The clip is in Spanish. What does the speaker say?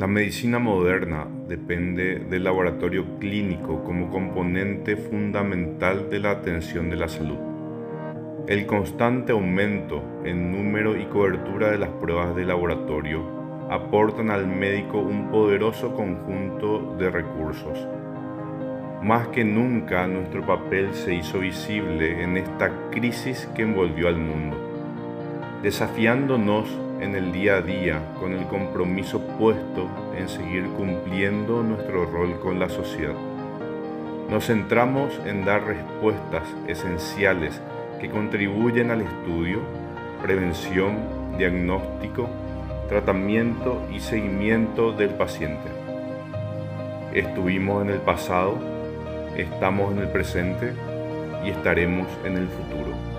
La medicina moderna depende del laboratorio clínico como componente fundamental de la atención de la salud. El constante aumento en número y cobertura de las pruebas de laboratorio aportan al médico un poderoso conjunto de recursos. Más que nunca, nuestro papel se hizo visible en esta crisis que envolvió al mundo, desafiándonos en el día a día con el compromiso puesto en seguir cumpliendo nuestro rol con la sociedad. Nos centramos en dar respuestas esenciales que contribuyen al estudio, prevención, diagnóstico, tratamiento y seguimiento del paciente. Estuvimos en el pasado, estamos en el presente y estaremos en el futuro.